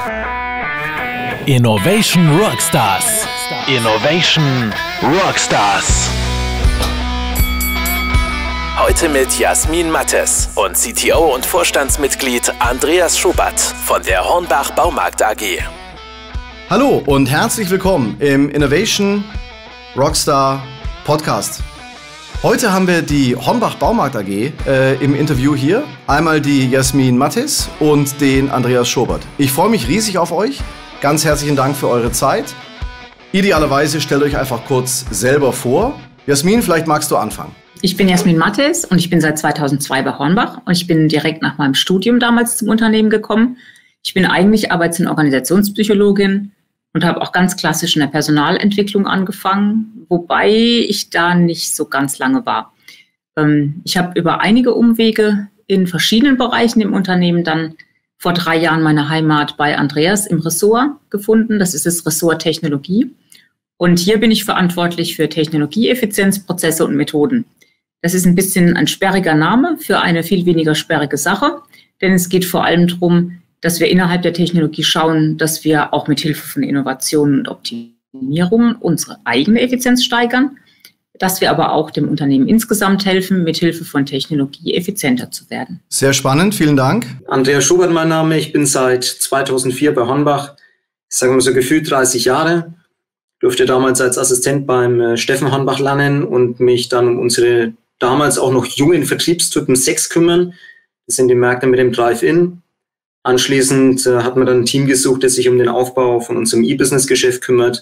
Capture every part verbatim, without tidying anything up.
Innovation Rockstars. Innovation Rockstars. Heute mit Jasmin Mattes und C T O und Vorstandsmitglied Andreas Schubert von der Hornbach Baumarkt A G. Hallo und herzlich willkommen im Innovation Rockstar Podcast. Heute haben wir die Hornbach Baumarkt A G äh, im Interview hier. Einmal die Jasmin Mattes und den Andreas Schubert. Ich freue mich riesig auf euch. Ganz herzlichen Dank für eure Zeit. Idealerweise stellt euch einfach kurz selber vor. Jasmin, vielleicht magst du anfangen. Ich bin Jasmin Mattes und ich bin seit zweitausendzwei bei Hornbach und ich bin direkt nach meinem Studium damals zum Unternehmen gekommen. Ich bin eigentlich Arbeits- und Organisationspsychologin und habe auch ganz klassisch in der Personalentwicklung angefangen, wobei ich da nicht so ganz lange war. Ähm, ich habe über einige Umwege in verschiedenen Bereichen im Unternehmen dann vor drei Jahren meine Heimat bei Andreas im Ressort gefunden. Das ist das Ressort Technologie. Und hier bin ich verantwortlich für Technologieeffizienz, Prozesse und Methoden. Das ist ein bisschen ein sperriger Name für eine viel weniger sperrige Sache, denn es geht vor allem darum, dass wir innerhalb der Technologie schauen, dass wir auch mit Hilfe von Innovationen und Optimierungen unsere eigene Effizienz steigern, dass wir aber auch dem Unternehmen insgesamt helfen, mit Hilfe von Technologie effizienter zu werden. Sehr spannend, vielen Dank. Andreas Schubert mein Name, ich bin seit zweitausendvier bei Hornbach, ich sage mal so gefühlt dreißig Jahre. Durfte damals als Assistent beim äh, Steffen Hornbach lernen und mich dann um unsere damals auch noch jungen Vertriebstypen sechs kümmern. Das sind die Märkte mit dem Drive-In. Anschließend äh, hat man dann ein Team gesucht, das sich um den Aufbau von unserem E-Business-Geschäft kümmert.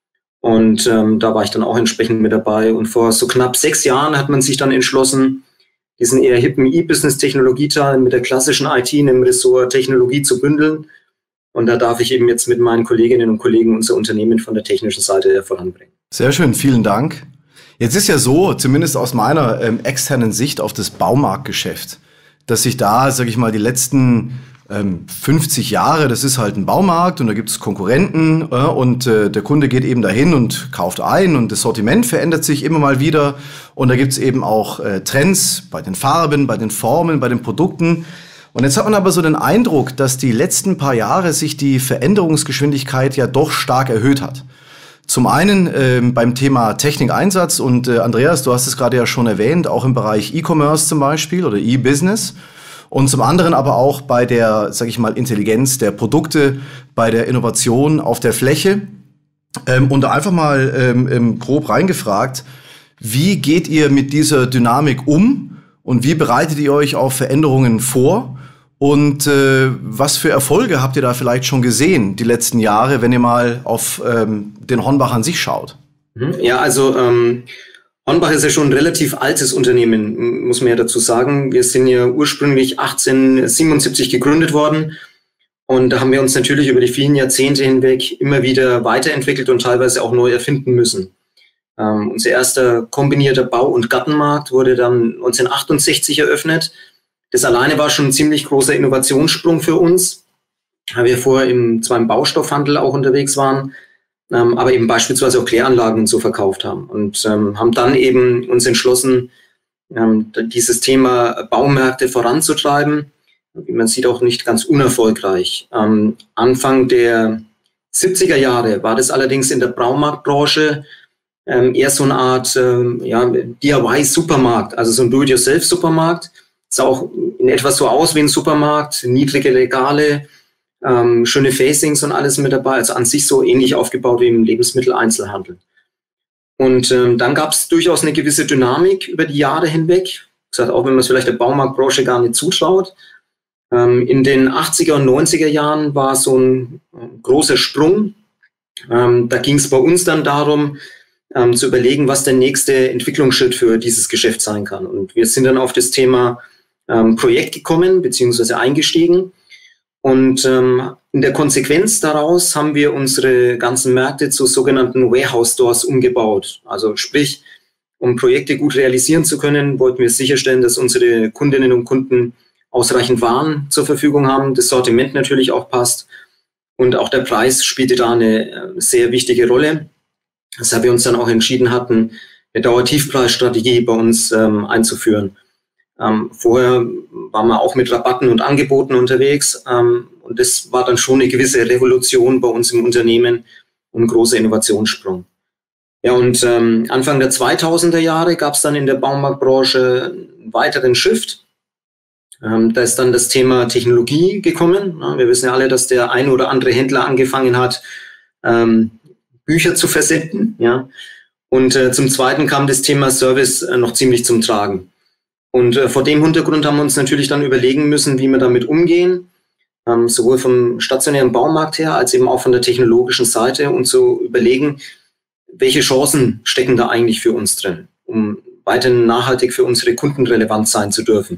Und ähm, da war ich dann auch entsprechend mit dabei. Und vor so knapp sechs Jahren hat man sich dann entschlossen, diesen eher hippen E-Business-Technologieteil mit der klassischen I T in dem Ressort Technologie zu bündeln. Und da darf ich eben jetzt mit meinen Kolleginnen und Kollegen unser Unternehmen von der technischen Seite voranbringen. Sehr schön, vielen Dank. Jetzt ist ja so, zumindest aus meiner ähm, externen Sicht auf das Baumarktgeschäft, dass sich da, sage ich mal, die letzten ähm, fünfzig Jahre, das ist halt ein Baumarkt und da gibt es Konkurrenten äh, und äh, der Kunde geht eben dahin und kauft ein und das Sortiment verändert sich immer mal wieder und da gibt es eben auch äh, Trends bei den Farben, bei den Formen, bei den Produkten. Und jetzt hat man aber so den Eindruck, dass die letzten paar Jahre sich die Veränderungsgeschwindigkeit ja doch stark erhöht hat. Zum einen äh, beim Thema Technikeinsatz und äh, Andreas, du hast es gerade ja schon erwähnt, auch im Bereich E-Commerce zum Beispiel oder E-Business. Und zum anderen aber auch bei der, sag ich mal, Intelligenz der Produkte, bei der Innovation auf der Fläche. Ähm, und da einfach mal ähm, grob reingefragt, wie geht ihr mit dieser Dynamik um und wie bereitet ihr euch auf Veränderungen vor? Und äh, was für Erfolge habt ihr da vielleicht schon gesehen die letzten Jahre, wenn ihr mal auf ähm, den Hornbach an sich schaut? Ja, also ähm, Hornbach ist ja schon ein relativ altes Unternehmen, muss man ja dazu sagen. Wir sind ja ursprünglich achtzehnhundertsiebenundsiebzig gegründet worden und da haben wir uns natürlich über die vielen Jahrzehnte hinweg immer wieder weiterentwickelt und teilweise auch neu erfinden müssen. Ähm, unser erster kombinierter Bau- und Gartenmarkt wurde dann neunzehnhundertachtundsechzig eröffnet. Das alleine war schon ein ziemlich großer Innovationssprung für uns, weil wir vorher im, zwar im Baustoffhandel auch unterwegs waren, ähm, aber eben beispielsweise auch Kläranlagen und so verkauft haben und ähm, haben dann eben uns entschlossen, ähm, dieses Thema Baumärkte voranzutreiben. Wie man sieht, auch nicht ganz unerfolgreich. Ähm, Anfang der siebziger Jahre war das allerdings in der Baumarktbranche ähm, eher so eine Art ähm, ja, D I Y-Supermarkt, also so ein Do-it-yourself-Supermarkt. Sah auch in etwa so aus wie ein Supermarkt, niedrige Regale, ähm, schöne Facings und alles mit dabei, also an sich so ähnlich aufgebaut wie im Lebensmitteleinzelhandel. Und ähm, dann gab es durchaus eine gewisse Dynamik über die Jahre hinweg, gesagt, auch wenn man es vielleicht der Baumarktbranche gar nicht zutraut. Ähm, in den achtziger und neunziger Jahren war so ein äh, großer Sprung. Ähm, da ging es bei uns dann darum, ähm, zu überlegen, was der nächste Entwicklungsschritt für dieses Geschäft sein kann. Und wir sind dann auf das Thema ähm, Projekt gekommen, beziehungsweise eingestiegen. Und ähm, in der Konsequenz daraus haben wir unsere ganzen Märkte zu sogenannten Warehouse-Stores umgebaut. Also sprich, um Projekte gut realisieren zu können, wollten wir sicherstellen, dass unsere Kundinnen und Kunden ausreichend Waren zur Verfügung haben, das Sortiment natürlich auch passt und auch der Preis spielte da eine sehr wichtige Rolle, weshalb wir uns dann auch entschieden hatten, eine Dauertiefpreisstrategie bei uns ähm, einzuführen. Ähm, vorher waren wir auch mit Rabatten und Angeboten unterwegs ähm, Und das war dann schon eine gewisse Revolution bei uns im Unternehmen und ein großer Innovationssprung. Ja, und ähm, Anfang der zweitausender Jahre gab es dann in der Baumarktbranche einen weiteren Shift. Ähm, da ist dann das Thema Technologie gekommen. Ja, wir wissen ja alle, dass der ein oder andere Händler angefangen hat, ähm, Bücher zu versenden. Ja. Und äh, zum Zweiten kam das Thema Service äh, noch ziemlich zum Tragen. Und äh, vor dem Hintergrund haben wir uns natürlich dann überlegen müssen, wie wir damit umgehen, ähm, sowohl vom stationären Baumarkt her als eben auch von der technologischen Seite, und zu überlegen, welche Chancen stecken da eigentlich für uns drin, um weiterhin nachhaltig für unsere Kunden relevant sein zu dürfen.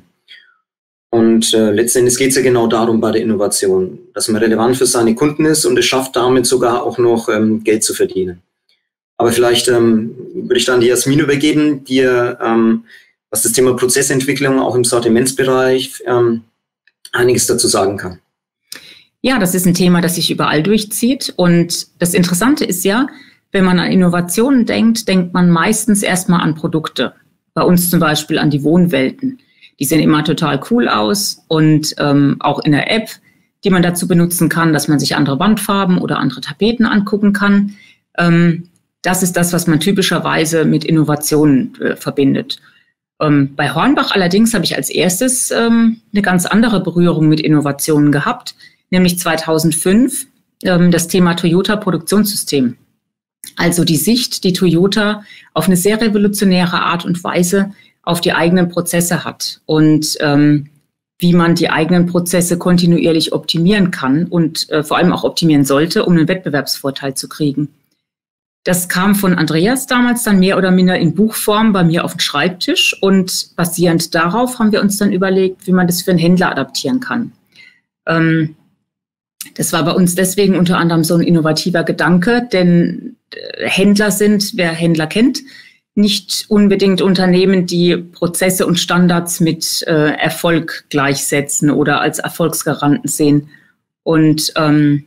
Und äh, letzten Endes geht es ja genau darum bei der Innovation, dass man relevant für seine Kunden ist und es schafft, damit sogar auch noch ähm, Geld zu verdienen. Aber vielleicht ähm, würde ich dann die Jasmin übergeben, die ähm, was das Thema Prozessentwicklung auch im Sortimentsbereich ähm, einiges dazu sagen kann. Ja, das ist ein Thema, das sich überall durchzieht. Und das Interessante ist ja, wenn man an Innovationen denkt, denkt man meistens erstmal an Produkte. Bei uns zum Beispiel an die Wohnwelten. Die sehen immer total cool aus, und ähm, auch in der App, die man dazu benutzen kann, dass man sich andere Wandfarben oder andere Tapeten angucken kann. Ähm, das ist das, was man typischerweise mit Innovationen äh, verbindet. Ähm, bei Hornbach allerdings habe ich als erstes ähm, eine ganz andere Berührung mit Innovationen gehabt, nämlich zweitausendfünf ähm, das Thema Toyota-Produktionssystem. Also die Sicht, die Toyota auf eine sehr revolutionäre Art und Weise auf die eigenen Prozesse hat und ähm, wie man die eigenen Prozesse kontinuierlich optimieren kann und äh, vor allem auch optimieren sollte, um einen Wettbewerbsvorteil zu kriegen. Das kam von Andreas damals dann mehr oder minder in Buchform bei mir auf den Schreibtisch, und basierend darauf haben wir uns dann überlegt, wie man das für einen Händler adaptieren kann. Ähm, das war bei uns deswegen unter anderem so ein innovativer Gedanke, denn Händler sind, wer Händler kennt, nicht unbedingt Unternehmen, die Prozesse und Standards mit äh, Erfolg gleichsetzen oder als Erfolgsgaranten sehen. Und ähm,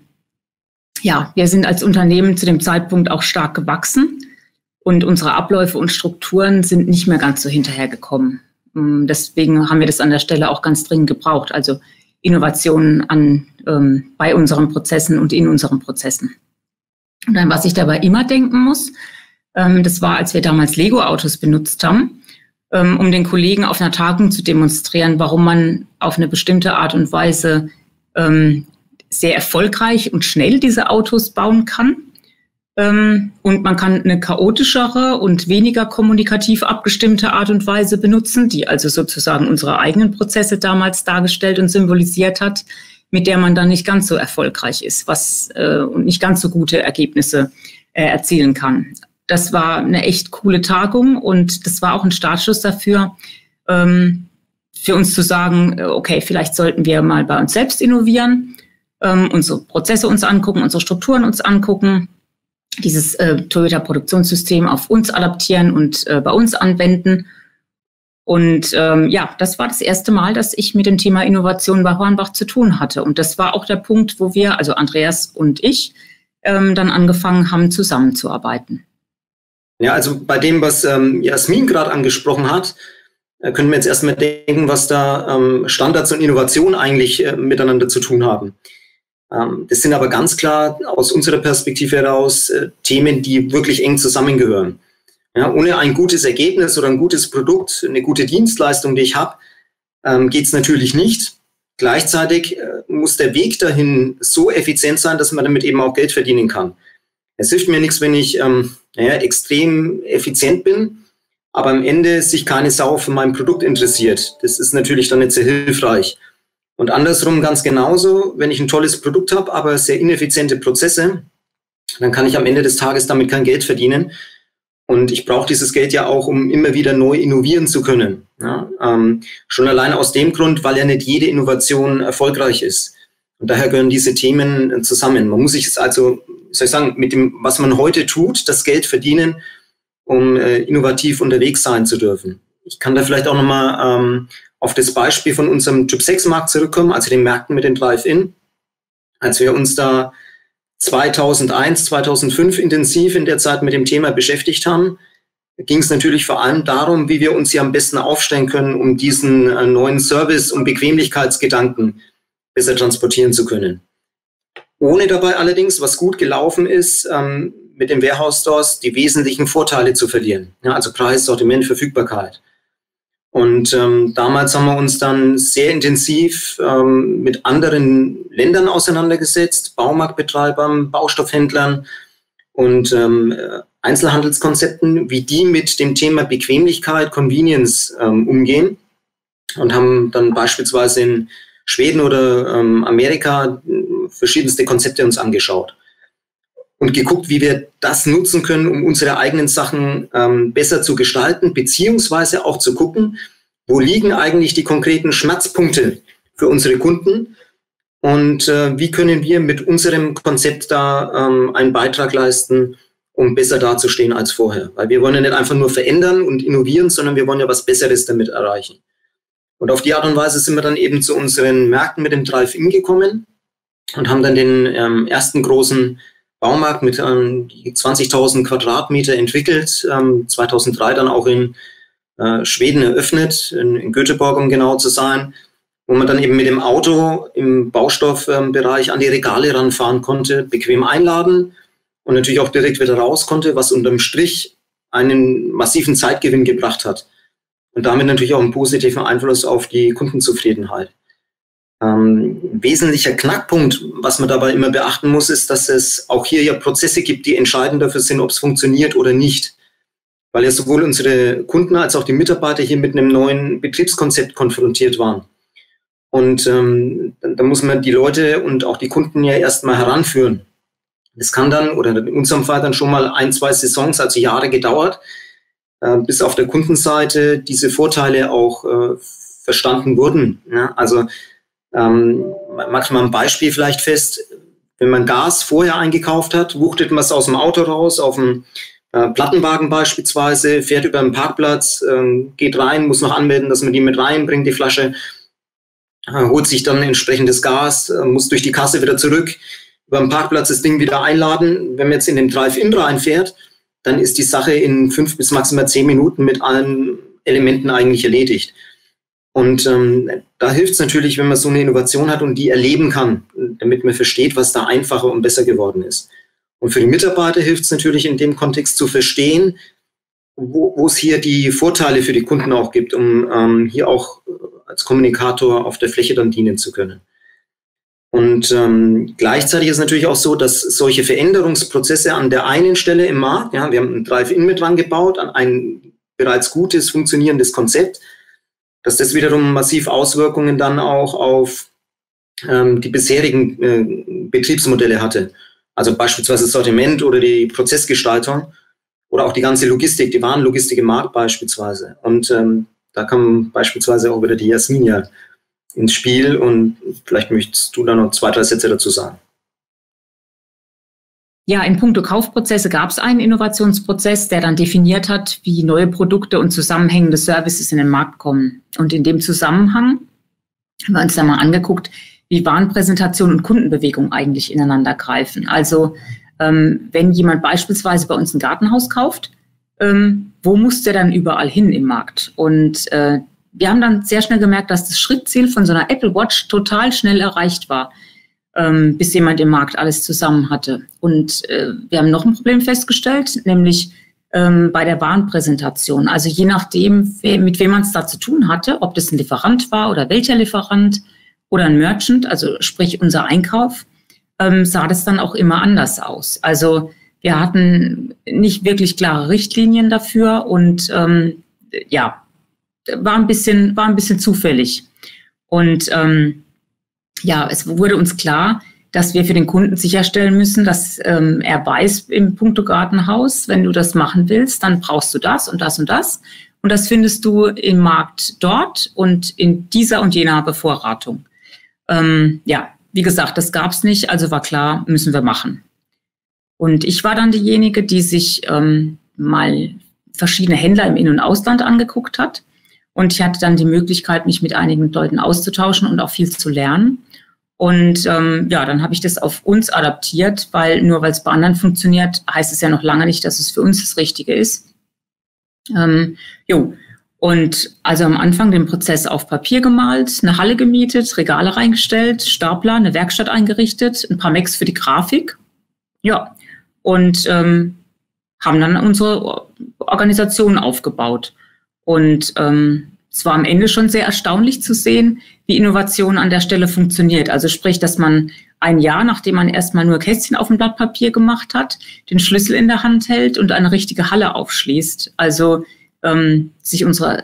ja, wir sind als Unternehmen zu dem Zeitpunkt auch stark gewachsen, und unsere Abläufe und Strukturen sind nicht mehr ganz so hinterhergekommen. Deswegen haben wir das an der Stelle auch ganz dringend gebraucht, also Innovationen an, ähm, bei unseren Prozessen und in unseren Prozessen. Und dann, was ich dabei immer denken muss, ähm, das war, als wir damals Lego-Autos benutzt haben, ähm, um den Kollegen auf einer Tagung zu demonstrieren, warum man auf eine bestimmte Art und Weise ähm, sehr erfolgreich und schnell diese Autos bauen kann. Ähm, und man kann eine chaotischere und weniger kommunikativ abgestimmte Art und Weise benutzen, die also sozusagen unsere eigenen Prozesse damals dargestellt und symbolisiert hat, mit der man dann nicht ganz so erfolgreich ist, was äh, und nicht ganz so gute Ergebnisse äh, erzielen kann. Das war eine echt coole Tagung, und das war auch ein Startschuss dafür, ähm, für uns zu sagen, okay, vielleicht sollten wir mal bei uns selbst innovieren, ähm, unsere Prozesse uns angucken, unsere Strukturen uns angucken, dieses äh, Toyota-Produktionssystem auf uns adaptieren und äh, bei uns anwenden. Und ähm, ja, das war das erste Mal, dass ich mit dem Thema Innovation bei Hornbach zu tun hatte. Und das war auch der Punkt, wo wir, also Andreas und ich, ähm, dann angefangen haben, zusammenzuarbeiten. Ja, also bei dem, was ähm, Jasmin gerade angesprochen hat, äh, können wir jetzt erstmal denken, was da ähm, Standards und Innovation eigentlich äh, miteinander zu tun haben. Ähm, das sind aber ganz klar aus unserer Perspektive heraus äh, Themen, die wirklich eng zusammengehören. Ja, ohne ein gutes Ergebnis oder ein gutes Produkt, eine gute Dienstleistung, die ich habe, ähm, geht es natürlich nicht. Gleichzeitig äh, muss der Weg dahin so effizient sein, dass man damit eben auch Geld verdienen kann. Es hilft mir nichts, wenn ich ähm, naja, extrem effizient bin, aber am Ende sich keine Sau für mein Produkt interessiert. Das ist natürlich dann nicht sehr hilfreich. Und andersrum ganz genauso, wenn ich ein tolles Produkt habe, aber sehr ineffiziente Prozesse, dann kann ich am Ende des Tages damit kein Geld verdienen. Und ich brauche dieses Geld ja auch, um immer wieder neu innovieren zu können. Ja, ähm, schon alleine aus dem Grund, weil ja nicht jede Innovation erfolgreich ist. Und daher gehören diese Themen zusammen. Man muss sich jetzt also, soll ich sagen, mit dem, was man heute tut, das Geld verdienen, um äh, innovativ unterwegs sein zu dürfen. Ich kann da vielleicht auch nochmal ähm, auf das Beispiel von unserem Typ sechs Markt zurückkommen, also den Märkten mit den Drive-In. Als wir uns da zweitausendeins, zweitausendfünf intensiv in der Zeit mit dem Thema beschäftigt haben, ging es natürlich vor allem darum, wie wir uns hier am besten aufstellen können, um diesen äh, neuen Service- und Bequemlichkeitsgedanken besser transportieren zu können. Ohne dabei allerdings, was gut gelaufen ist, ähm, mit den Warehouse Stores die wesentlichen Vorteile zu verlieren. Ja, also Preis, Sortiment, Verfügbarkeit. Und ähm, damals haben wir uns dann sehr intensiv ähm, mit anderen Ländern auseinandergesetzt, Baumarktbetreibern, Baustoffhändlern und ähm, Einzelhandelskonzepten, wie die mit dem Thema Bequemlichkeit, Convenience ähm, umgehen, und haben dann beispielsweise in Schweden oder ähm, Amerika verschiedenste Konzepte uns angeschaut und geguckt, wie wir das nutzen können, um unsere eigenen Sachen ähm, besser zu gestalten, beziehungsweise auch zu gucken, wo liegen eigentlich die konkreten Schmerzpunkte für unsere Kunden und äh, wie können wir mit unserem Konzept da ähm, einen Beitrag leisten, um besser dazustehen als vorher. Weil wir wollen ja nicht einfach nur verändern und innovieren, sondern wir wollen ja was Besseres damit erreichen. Und auf die Art und Weise sind wir dann eben zu unseren Märkten mit dem Drive-In gekommen und haben dann den ähm, ersten großen Baumarkt mit ähm, zwanzigtausend Quadratmeter entwickelt, ähm, zweitausenddrei dann auch in äh, Schweden eröffnet, in, in Göteborg, um genau zu sein, wo man dann eben mit dem Auto im Baustoffbereich ähm, an die Regale ranfahren konnte, bequem einladen und natürlich auch direkt wieder raus konnte, was unterm Strich einen massiven Zeitgewinn gebracht hat und damit natürlich auch einen positiven Einfluss auf die Kundenzufriedenheit. Ähm, wesentlicher Knackpunkt, was man dabei immer beachten muss, ist, dass es auch hier ja Prozesse gibt, die entscheidend dafür sind, ob es funktioniert oder nicht. Weil ja sowohl unsere Kunden als auch die Mitarbeiter hier mit einem neuen Betriebskonzept konfrontiert waren. Und ähm, da muss man die Leute und auch die Kunden ja erstmal heranführen. Das kann dann, oder in unserem Fall dann schon mal ein, zwei Saisons, also Jahre gedauert, äh, bis auf der Kundenseite diese Vorteile auch äh, verstanden wurden. Ja? Also Ähm, manchmal ein Beispiel vielleicht fest, wenn man Gas vorher eingekauft hat, wuchtet man es aus dem Auto raus, auf dem äh, Plattenwagen beispielsweise, fährt über einen Parkplatz, äh, geht rein, muss noch anmelden, dass man die mit reinbringt, die Flasche, äh, holt sich dann entsprechendes Gas, äh, muss durch die Kasse wieder zurück, über den Parkplatz das Ding wieder einladen. Wenn man jetzt in den Drive-In reinfährt, dann ist die Sache in fünf bis maximal zehn Minuten mit allen Elementen eigentlich erledigt. Und ähm, da hilft es natürlich, wenn man so eine Innovation hat und die erleben kann, damit man versteht, was da einfacher und besser geworden ist. Und für die Mitarbeiter hilft es natürlich in dem Kontext zu verstehen, wo es hier die Vorteile für die Kunden auch gibt, um ähm, hier auch als Kommunikator auf der Fläche dann dienen zu können. Und ähm, gleichzeitig ist es natürlich auch so, dass solche Veränderungsprozesse an der einen Stelle im Markt, ja, wir haben ein Drive-In mit dran gebaut, an ein bereits gutes, funktionierendes Konzept, dass das wiederum massiv Auswirkungen dann auch auf ähm, die bisherigen äh, Betriebsmodelle hatte. Also beispielsweise das Sortiment oder die Prozessgestaltung oder auch die ganze Logistik, die Warenlogistik im Markt beispielsweise. Und ähm, da kam beispielsweise auch wieder die Jasmin ja ins Spiel und vielleicht möchtest du da noch zwei, drei Sätze dazu sagen. Ja, in puncto Kaufprozesse gab es einen Innovationsprozess, der dann definiert hat, wie neue Produkte und zusammenhängende Services in den Markt kommen. Und in dem Zusammenhang haben wir uns dann mal angeguckt, wie Warenpräsentation und Kundenbewegung eigentlich ineinander greifen. Also ähm, wenn jemand beispielsweise bei uns ein Gartenhaus kauft, ähm, wo muss der dann überall hin im Markt? Und äh, wir haben dann sehr schnell gemerkt, dass das Schrittziel von so einer Apple Watch total schnell erreicht war, ähm, bis jemand im Markt alles zusammen hatte. Und äh, wir haben noch ein Problem festgestellt, nämlich ähm, bei der Warenpräsentation. Also je nachdem, we- mit wem man es da zu tun hatte, ob das ein Lieferant war oder welcher Lieferant oder ein Merchant, also sprich unser Einkauf, ähm, sah das dann auch immer anders aus. Also wir hatten nicht wirklich klare Richtlinien dafür und ähm, ja, war ein bisschen, war ein bisschen zufällig. Und ähm, ja, es wurde uns klar, dass wir für den Kunden sicherstellen müssen, dass ähm, er weiß im Punkto Gartenhaus, wenn du das machen willst, dann brauchst du das und das und das. Und das findest du im Markt dort und in dieser und jener Bevorratung. Ähm, ja, wie gesagt, das gab es nicht, also war klar, müssen wir machen. Und ich war dann diejenige, die sich ähm, mal verschiedene Händler im In- und Ausland angeguckt hat. Und ich hatte dann die Möglichkeit, mich mit einigen Leuten auszutauschen und auch viel zu lernen. Und ähm, ja, dann habe ich das auf uns adaptiert, weil nur weil es bei anderen funktioniert, heißt es ja noch lange nicht, dass es für uns das Richtige ist. Ähm, jo. Und also am Anfang den Prozess auf Papier gemalt, eine Halle gemietet, Regale reingestellt, Stapler, eine Werkstatt eingerichtet, ein paar Macs für die Grafik. Ja, und ähm, haben dann unsere Organisation aufgebaut. Und ähm, es war am Ende schon sehr erstaunlich zu sehen, wie Innovation an der Stelle funktioniert. Also sprich, dass man ein Jahr, nachdem man erstmal nur Kästchen auf dem Blatt Papier gemacht hat, den Schlüssel in der Hand hält und eine richtige Halle aufschließt. Also ähm, sich unsere,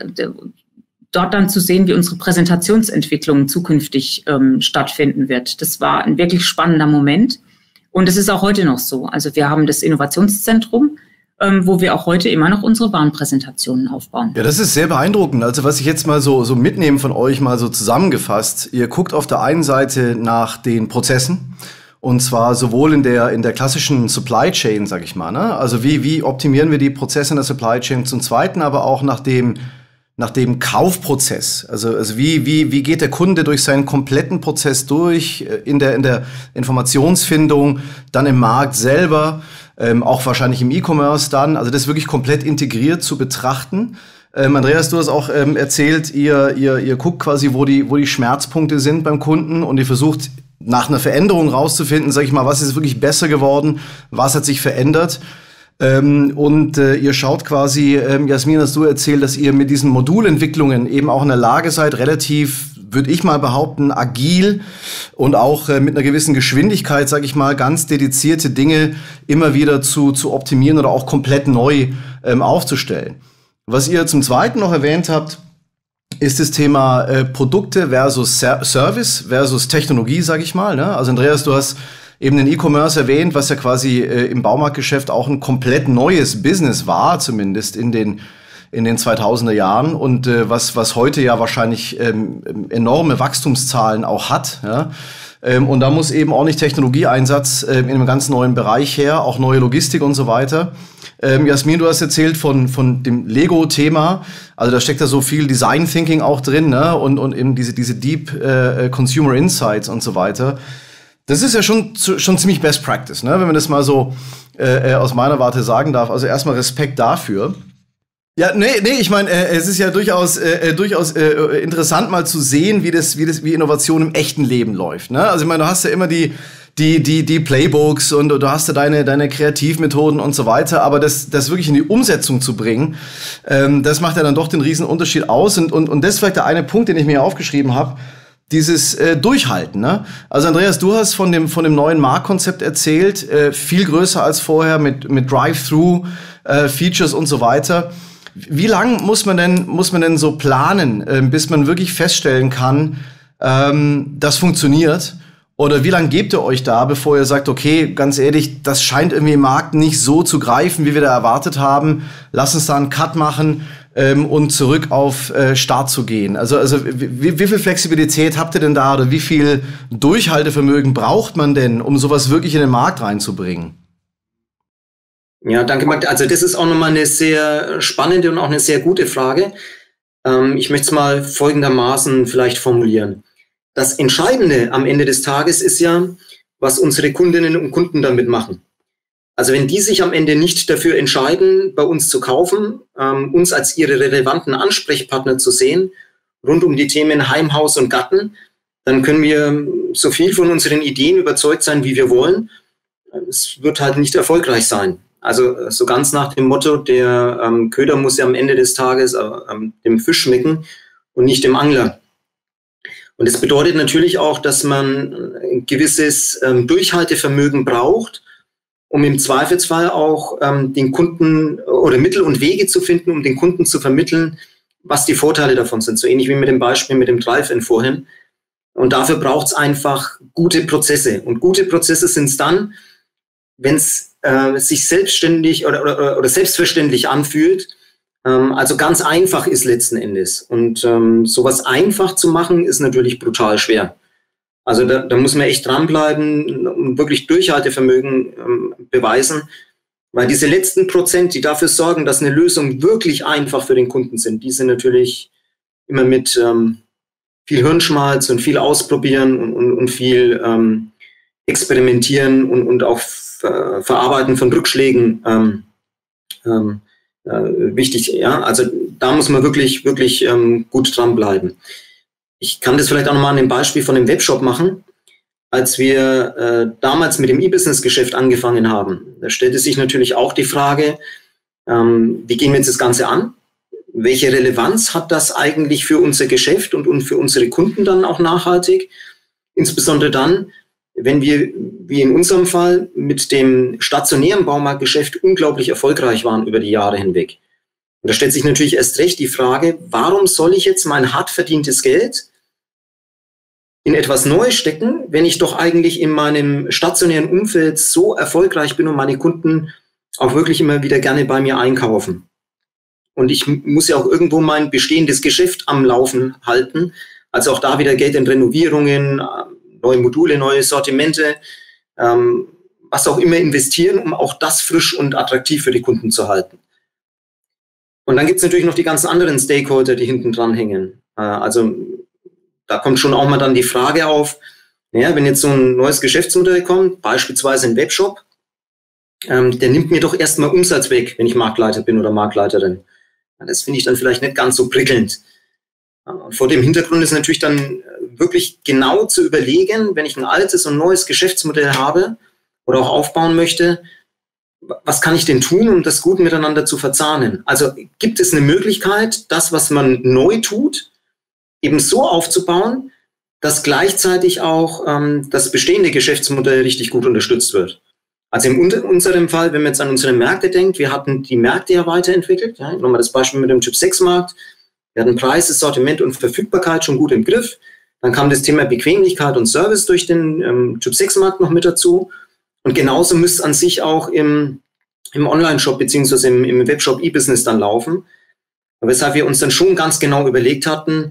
dort dann zu sehen, wie unsere Präsentationsentwicklung zukünftig ähm, stattfinden wird. Das war ein wirklich spannender Moment. Und es ist auch heute noch so. Also wir haben das Innovationszentrum, ähm, wo wir auch heute immer noch unsere Warenpräsentationen aufbauen. Ja, das ist sehr beeindruckend. Also was ich jetzt mal so, so mitnehme von euch, mal so zusammengefasst. Ihr guckt auf der einen Seite nach den Prozessen. Und zwar sowohl in der, in der klassischen Supply Chain, sag ich mal, ne? Also wie, wie optimieren wir die Prozesse in der Supply Chain? Zum Zweiten aber auch nach dem, nach dem Kaufprozess. Also, also wie, wie, wie geht der Kunde durch seinen kompletten Prozess durch, in der, in der Informationsfindung, dann im Markt selber, ähm, auch wahrscheinlich im E-Commerce dann. Also das wirklich komplett integriert zu betrachten. Ähm, Andreas, du hast auch ähm, erzählt, ihr, ihr, ihr guckt quasi, wo die, wo die Schmerzpunkte sind beim Kunden und ihr versucht, nach einer Veränderung rauszufinden, sag ich mal, was ist wirklich besser geworden, was hat sich verändert. Ähm, und äh, ihr schaut quasi, ähm, Jasmin, hast du erzählt, dass ihr mit diesen Modulentwicklungen eben auch in der Lage seid, relativ, würde ich mal behaupten, agil und auch äh, mit einer gewissen Geschwindigkeit, sag ich mal, ganz dedizierte Dinge immer wieder zu, zu optimieren oder auch komplett neu ähm, aufzustellen. Was ihr zum Zweiten noch erwähnt habt, ist das Thema äh, Produkte versus Ser- Service versus Technologie, sag ich mal. Ne? Also Andreas, du hast eben den E-Commerce erwähnt, was ja quasi äh, im Baumarktgeschäft auch ein komplett neues Business war, zumindest in den in den zweitausender Jahren und äh, was was heute ja wahrscheinlich ähm, enorme Wachstumszahlen auch hat. Ja? Ähm, und da muss eben ordentlich Technologieeinsatz äh, in einem ganz neuen Bereich her, auch neue Logistik und so weiter. Ähm, Jasmin, du hast erzählt von von dem Lego-Thema. Also da steckt da so viel Design Thinking auch drin, ne? Und und eben diese diese Deep äh, Consumer Insights und so weiter. Das ist ja schon schon ziemlich Best Practice, ne? Wenn man das mal so äh, aus meiner Warte sagen darf. Also erstmal Respekt dafür. Ja, nee, nee, ich meine, äh, es ist ja durchaus äh, durchaus äh, interessant mal zu sehen, wie das wie das wie Innovation im echten Leben läuft, ne? Also ich meine, du hast ja immer die die die die Playbooks und du hast ja deine deine Kreativmethoden und so weiter, aber das das wirklich in die Umsetzung zu bringen, ähm, das macht ja dann doch den riesen Unterschied aus und und und das ist vielleicht der eine Punkt, den ich mir aufgeschrieben habe, dieses äh, Durchhalten, ne? Also Andreas, du hast von dem von dem neuen Marktkonzept erzählt, äh, viel größer als vorher mit mit Drive-Thru äh, Features und so weiter. Wie lang muss man denn muss man denn so planen, äh, bis man wirklich feststellen kann, ähm, das funktioniert? Oder wie lange gebt ihr euch da, bevor ihr sagt, okay, ganz ehrlich, das scheint irgendwie im Markt nicht so zu greifen, wie wir da erwartet haben. Lass uns da einen Cut machen ähm, und zurück auf äh, Start zu gehen. Also, also wie, wie viel Flexibilität habt ihr denn da oder wie viel Durchhaltevermögen braucht man denn, um sowas wirklich in den Markt reinzubringen? Ja, danke, Magda. Also das ist auch nochmal eine sehr spannende und auch eine sehr gute Frage. Ähm, ich möchte es mal folgendermaßen vielleicht formulieren. Das Entscheidende am Ende des Tages ist ja, was unsere Kundinnen und Kunden damit machen. Also wenn die sich am Ende nicht dafür entscheiden, bei uns zu kaufen, ähm, uns als ihre relevanten Ansprechpartner zu sehen, rund um die Themen Heim, Haus und Garten, dann können wir so viel von unseren Ideen überzeugt sein, wie wir wollen. Es wird halt nicht erfolgreich sein. Also so ganz nach dem Motto, der ähm, Köder muss ja am Ende des Tages äh, dem Fisch schmecken und nicht dem Angler. Und das bedeutet natürlich auch, dass man ein gewisses ähm, Durchhaltevermögen braucht, um im Zweifelsfall auch ähm, den Kunden oder Mittel und Wege zu finden, um den Kunden zu vermitteln, was die Vorteile davon sind. So ähnlich wie mit dem Beispiel mit dem Drive-In vorhin. Und dafür braucht es einfach gute Prozesse. Und gute Prozesse sind es dann, wenn es äh, sich selbstständig oder, oder, oder selbstverständlich anfühlt, also ganz einfach ist letzten Endes. Und ähm, sowas einfach zu machen, ist natürlich brutal schwer. Also da, da muss man echt dranbleiben und wirklich Durchhaltevermögen ähm, beweisen. Weil diese letzten Prozent, die dafür sorgen, dass eine Lösung wirklich einfach für den Kunden sind, die sind natürlich immer mit ähm, viel Hirnschmalz und viel Ausprobieren und, und, und viel ähm, Experimentieren und, und auch Ver Verarbeiten von Rückschlägen ähm, ähm, wichtig, ja, also da muss man wirklich, wirklich ähm, gut dranbleiben. Ich kann das vielleicht auch nochmal an dem Beispiel von dem Webshop machen. Als wir äh, damals mit dem E-Business-Geschäft angefangen haben, da stellte sich natürlich auch die Frage, ähm, wie gehen wir jetzt das Ganze an? Welche Relevanz hat das eigentlich für unser Geschäft und, und für unsere Kunden dann auch nachhaltig? Insbesondere dann, wenn wir, wie in unserem Fall, mit dem stationären Baumarktgeschäft unglaublich erfolgreich waren über die Jahre hinweg. Und da stellt sich natürlich erst recht die Frage, warum soll ich jetzt mein hart verdientes Geld in etwas Neues stecken, wenn ich doch eigentlich in meinem stationären Umfeld so erfolgreich bin und meine Kunden auch wirklich immer wieder gerne bei mir einkaufen. Und ich muss ja auch irgendwo mein bestehendes Geschäft am Laufen halten. Also auch da wieder Geld in Renovierungen, neue Module, neue Sortimente, ähm, was auch immer investieren, um auch das frisch und attraktiv für die Kunden zu halten. Und dann gibt es natürlich noch die ganzen anderen Stakeholder, die hinten dran hängen. Äh, also da kommt schon auch mal dann die Frage auf, ja, wenn jetzt so ein neues Geschäftsmodell kommt, beispielsweise ein Webshop, ähm, der nimmt mir doch erstmal Umsatz weg, wenn ich Marktleiter bin oder Marktleiterin. Das finde ich dann vielleicht nicht ganz so prickelnd. Und vor dem Hintergrund ist natürlich dann wirklich genau zu überlegen, wenn ich ein altes und neues Geschäftsmodell habe oder auch aufbauen möchte, was kann ich denn tun, um das gut miteinander zu verzahnen? Also gibt es eine Möglichkeit, das, was man neu tut, eben so aufzubauen, dass gleichzeitig auch ähm, das bestehende Geschäftsmodell richtig gut unterstützt wird. Also in unserem Fall, wenn man jetzt an unsere Märkte denkt, wir hatten die Märkte ja weiterentwickelt. Ja, nochmal das Beispiel mit dem Typ sechs Markt. Wir hatten Preise, Sortiment und Verfügbarkeit schon gut im Griff. Dann kam das Thema Bequemlichkeit und Service durch den ähm, Typ sechs Markt noch mit dazu. Und genauso müsste es an sich auch im, im Online-Shop beziehungsweise im, im Webshop E-Business dann laufen. Weshalb wir uns dann schon ganz genau überlegt hatten,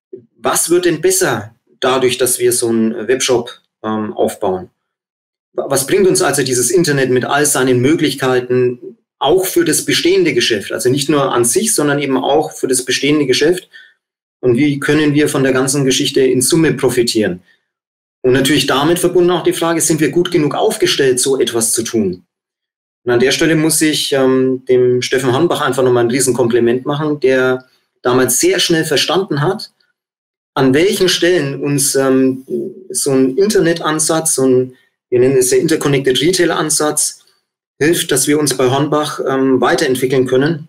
was wird denn besser dadurch, dass wir so einen Webshop ähm, aufbauen? Was bringt uns also dieses Internet mit all seinen Möglichkeiten auch für das bestehende Geschäft? Also nicht nur an sich, sondern eben auch für das bestehende Geschäft. Und wie können wir von der ganzen Geschichte in Summe profitieren? Und natürlich damit verbunden auch die Frage, sind wir gut genug aufgestellt, so etwas zu tun? Und an der Stelle muss ich ähm, dem Steffen Hornbach einfach nochmal ein Riesenkompliment machen, der damals sehr schnell verstanden hat, an welchen Stellen uns ähm, so ein Internetansatz, so ein, wir nennen es ja Interconnected Retail-Ansatz, hilft, dass wir uns bei Hornbach ähm, weiterentwickeln können,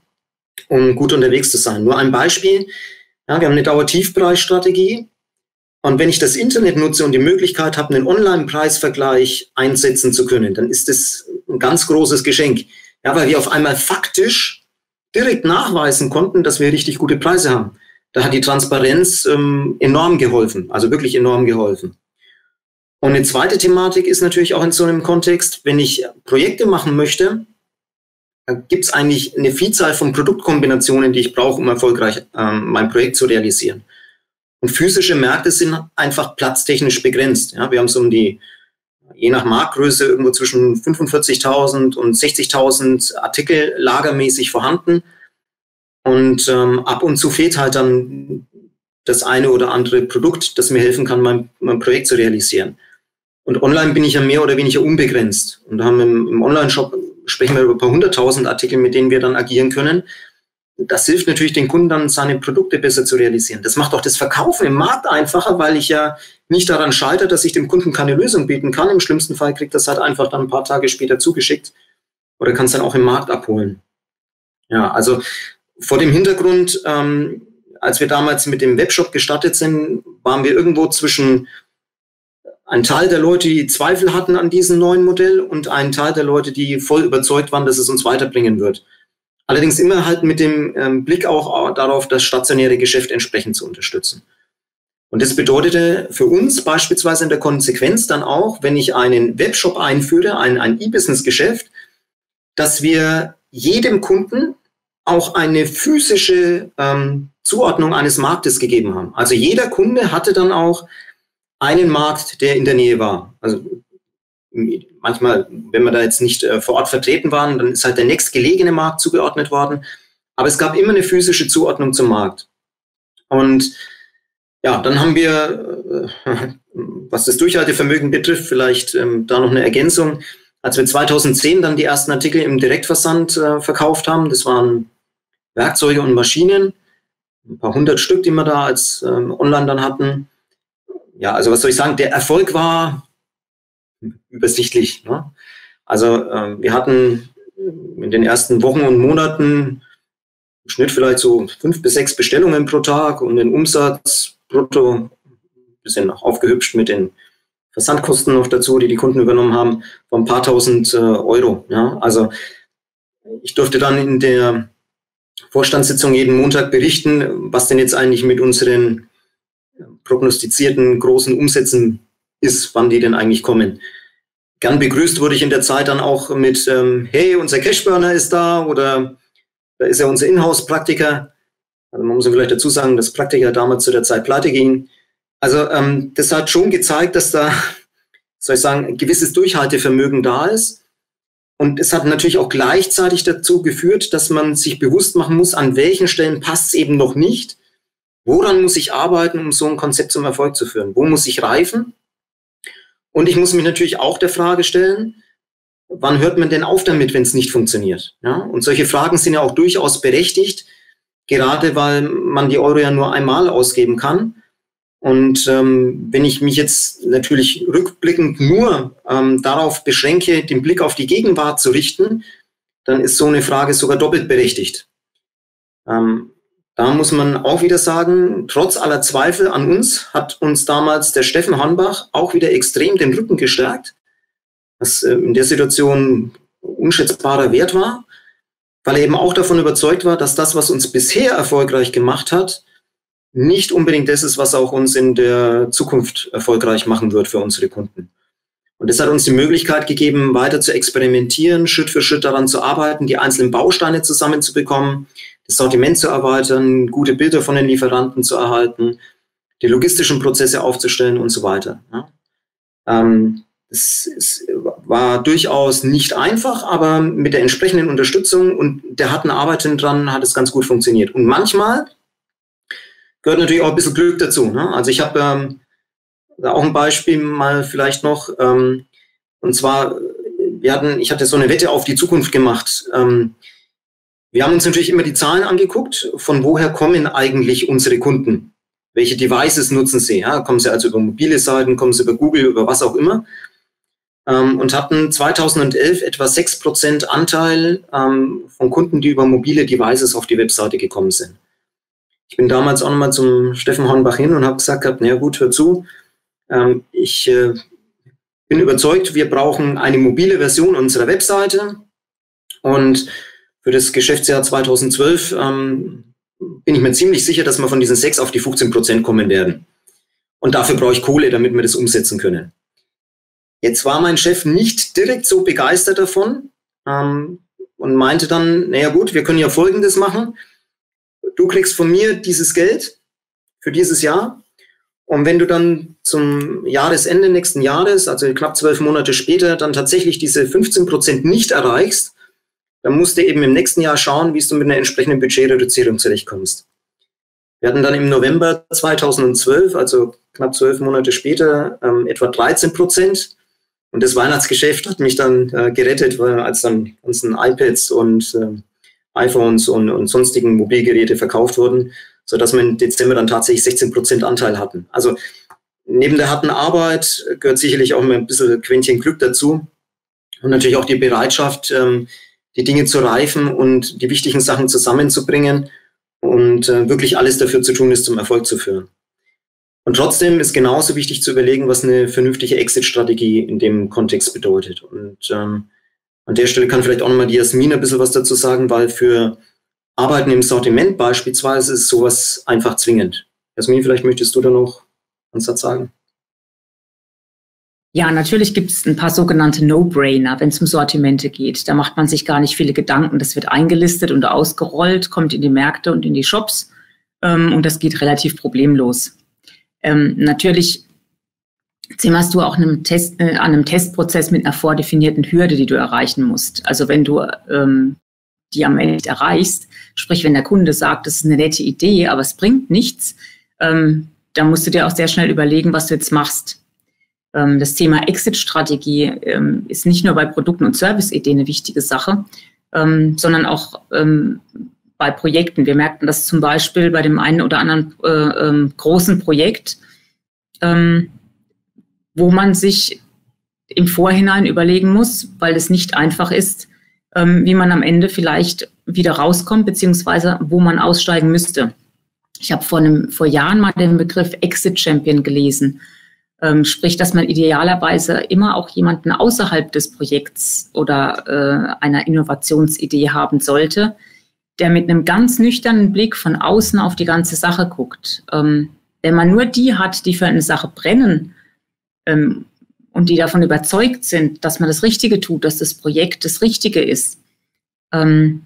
um gut unterwegs zu sein. Nur ein Beispiel, ja, wir haben eine Dauertiefpreisstrategie und wenn ich das Internet nutze und die Möglichkeit habe, einen Online-Preisvergleich einsetzen zu können, dann ist das ein ganz großes Geschenk, ja, weil wir auf einmal faktisch direkt nachweisen konnten, dass wir richtig gute Preise haben. Da hat die Transparenz ähm, enorm geholfen, also wirklich enorm geholfen. Und eine zweite Thematik ist natürlich auch in so einem Kontext, wenn ich Projekte machen möchte, dann gibt es eigentlich eine Vielzahl von Produktkombinationen, die ich brauche, um erfolgreich ähm, mein Projekt zu realisieren. Und physische Märkte sind einfach platztechnisch begrenzt. Ja, wir haben so um die, je nach Marktgröße, irgendwo zwischen fünfundvierzigtausend und sechzigtausend Artikel lagermäßig vorhanden. Und ähm, ab und zu fehlt halt dann das eine oder andere Produkt, das mir helfen kann, mein, mein Projekt zu realisieren. Und online bin ich ja mehr oder weniger unbegrenzt. Und da haben wir im, im Online-Shop, sprechen wir über ein paar hunderttausend Artikel, mit denen wir dann agieren können. Das hilft natürlich den Kunden dann, seine Produkte besser zu realisieren. Das macht auch das Verkaufen im Markt einfacher, weil ich ja nicht daran scheitere, dass ich dem Kunden keine Lösung bieten kann. Im schlimmsten Fall kriegt das halt einfach dann ein paar Tage später zugeschickt oder kann es dann auch im Markt abholen. Ja, also vor dem Hintergrund, ähm, als wir damals mit dem Webshop gestartet sind, waren wir irgendwo zwischen ein Teil der Leute, die Zweifel hatten an diesem neuen Modell und ein Teil der Leute, die voll überzeugt waren, dass es uns weiterbringen wird. Allerdings immer halt mit dem ähm, Blick auch darauf, das stationäre Geschäft entsprechend zu unterstützen. Und das bedeutete für uns beispielsweise in der Konsequenz dann auch, wenn ich einen Webshop einführe, ein, ein E-Business-Geschäft, dass wir jedem Kunden auch eine physische ähm, Zuordnung eines Marktes gegeben haben. Also jeder Kunde hatte dann auch einen Markt, der in der Nähe war. Also manchmal, wenn wir da jetzt nicht äh, vor Ort vertreten waren, dann ist halt der nächstgelegene Markt zugeordnet worden. Aber es gab immer eine physische Zuordnung zum Markt. Und ja, dann haben wir, äh, was das Durchhaltevermögen betrifft, vielleicht ähm, da noch eine Ergänzung. Als wir zweitausendzehn dann die ersten Artikel im Direktversand äh, verkauft haben, das waren Werkzeuge und Maschinen, ein paar hundert Stück, die wir da als ähm, online dann hatten. Ja, also was soll ich sagen, der Erfolg war übersichtlich. Ne? Also ähm, wir hatten in den ersten Wochen und Monaten im Schnitt vielleicht so fünf bis sechs Bestellungen pro Tag und den Umsatz brutto ein bisschen noch aufgehübscht mit den Versandkosten noch dazu, die die Kunden übernommen haben, von ein paar tausend äh, Euro. Ja? Also ich durfte dann in der Vorstandssitzung jeden Montag berichten, was denn jetzt eigentlich mit unseren prognostizierten großen Umsätzen ist, wann die denn eigentlich kommen. Gern begrüßt wurde ich in der Zeit dann auch mit, ähm, hey, unser Cashburner ist da oder da ist ja unser Inhouse-Praktiker. Also man muss vielleicht dazu sagen, dass Praktiker damals zu der Zeit pleite gingen. Also ähm, das hat schon gezeigt, dass da, soll ich sagen, ein gewisses Durchhaltevermögen da ist. Und es hat natürlich auch gleichzeitig dazu geführt, dass man sich bewusst machen muss, an welchen Stellen passt es eben noch nicht. Woran muss ich arbeiten, um so ein Konzept zum Erfolg zu führen? Wo muss ich reifen? Und ich muss mich natürlich auch der Frage stellen, wann hört man denn auf damit, wenn es nicht funktioniert? Ja? Und solche Fragen sind ja auch durchaus berechtigt, gerade weil man die Euro ja nur einmal ausgeben kann. Und ähm, wenn ich mich jetzt natürlich rückblickend nur ähm, darauf beschränke, den Blick auf die Gegenwart zu richten, dann ist so eine Frage sogar doppelt berechtigt. Ähm, da muss man auch wieder sagen, trotz aller Zweifel an uns hat uns damals der Steffen Hornbach auch wieder extrem den Rücken gestärkt, was äh, in der Situation unschätzbarer Wert war, weil er eben auch davon überzeugt war, dass das, was uns bisher erfolgreich gemacht hat, nicht unbedingt das ist, was auch uns in der Zukunft erfolgreich machen wird für unsere Kunden. Und das hat uns die Möglichkeit gegeben, weiter zu experimentieren, Schritt für Schritt daran zu arbeiten, die einzelnen Bausteine zusammenzubekommen, das Sortiment zu erweitern, gute Bilder von den Lieferanten zu erhalten, die logistischen Prozesse aufzustellen und so weiter. Ja. Ähm, es, es war durchaus nicht einfach, aber mit der entsprechenden Unterstützung und der harten Arbeit dran hat es ganz gut funktioniert. Und manchmal gehört natürlich auch ein bisschen Glück dazu. Ne? Also ich habe ähm, auch ein Beispiel mal vielleicht noch, ähm, und zwar, wir hatten, ich hatte so eine Wette auf die Zukunft gemacht. Ähm, wir haben uns natürlich immer die Zahlen angeguckt, von woher kommen eigentlich unsere Kunden? Welche Devices nutzen sie? Ja? Kommen sie also über mobile Seiten, kommen sie über Google, über was auch immer? Ähm, und hatten zweitausendelf etwa sechs Prozent Anteil ähm, von Kunden, die über mobile Devices auf die Webseite gekommen sind. Ich bin damals auch nochmal zum Steffen Hornbach hin und habe gesagt, na gut, hör zu, ähm, ich äh, bin überzeugt, wir brauchen eine mobile Version unserer Webseite und für das Geschäftsjahr zweitausendzwölf ähm, bin ich mir ziemlich sicher, dass wir von diesen sechs auf die fünfzehn Prozent kommen werden. Und dafür brauche ich Kohle, damit wir das umsetzen können. Jetzt war mein Chef nicht direkt so begeistert davon ähm, und meinte dann, naja gut, wir können ja Folgendes machen. Du kriegst von mir dieses Geld für dieses Jahr und wenn du dann zum Jahresende nächsten Jahres, also knapp zwölf Monate später, dann tatsächlich diese fünfzehn Prozent nicht erreichst, dann musst du eben im nächsten Jahr schauen, wie du mit einer entsprechenden Budgetreduzierung zurechtkommst. Wir hatten dann im November zweitausendzwölf, also knapp zwölf Monate später, ähm, etwa dreizehn Prozent. Und das Weihnachtsgeschäft hat mich dann äh, gerettet, weil als dann ganzen iPads und äh, iPhones und, und sonstigen Mobilgeräte verkauft wurden, sodass wir im Dezember dann tatsächlich sechzehn Prozent Anteil hatten. Also neben der harten Arbeit gehört sicherlich auch immer ein bisschen Quäntchen Glück dazu und natürlich auch die Bereitschaft, ähm, die Dinge zu reifen und die wichtigen Sachen zusammenzubringen und äh, wirklich alles dafür zu tun ist, zum Erfolg zu führen. Und trotzdem ist genauso wichtig zu überlegen, was eine vernünftige Exit-Strategie in dem Kontext bedeutet. Und ähm, an der Stelle kann vielleicht auch nochmal die Jasmin ein bisschen was dazu sagen, weil für Arbeiten im Sortiment beispielsweise ist sowas einfach zwingend. Jasmin, vielleicht möchtest du da noch einen Satz sagen? Ja, natürlich gibt es ein paar sogenannte No-Brainer, wenn es um Sortimente geht. Da macht man sich gar nicht viele Gedanken. Das wird eingelistet und ausgerollt, kommt in die Märkte und in die Shops ähm, und das geht relativ problemlos. Ähm, natürlich zimmerst du auch einem Test, äh, an einem Testprozess mit einer vordefinierten Hürde, die du erreichen musst. Also wenn du ähm, die am Ende nicht erreichst, sprich wenn der Kunde sagt, das ist eine nette Idee, aber es bringt nichts, ähm, dann musst du dir auch sehr schnell überlegen, was du jetzt machst. Ähm, das Thema Exit-Strategie ähm, ist nicht nur bei Produkten und Service-Ideen eine wichtige Sache, ähm, sondern auch ähm, bei Projekten. Wir merkten das zum Beispiel bei dem einen oder anderen äh, ähm, großen Projekt, ähm, wo man sich im Vorhinein überlegen muss, weil es nicht einfach ist, ähm, wie man am Ende vielleicht wieder rauskommt, beziehungsweise wo man aussteigen müsste. Ich habe vor, einem, vor Jahren mal den Begriff Exit Champion gelesen. Ähm, sprich, dass man idealerweise immer auch jemanden außerhalb des Projekts oder äh, einer Innovationsidee haben sollte, der mit einem ganz nüchternen Blick von außen auf die ganze Sache guckt. Ähm, wenn man nur die hat, die für eine Sache brennen ähm, und die davon überzeugt sind, dass man das Richtige tut, dass das Projekt das Richtige ist, ähm,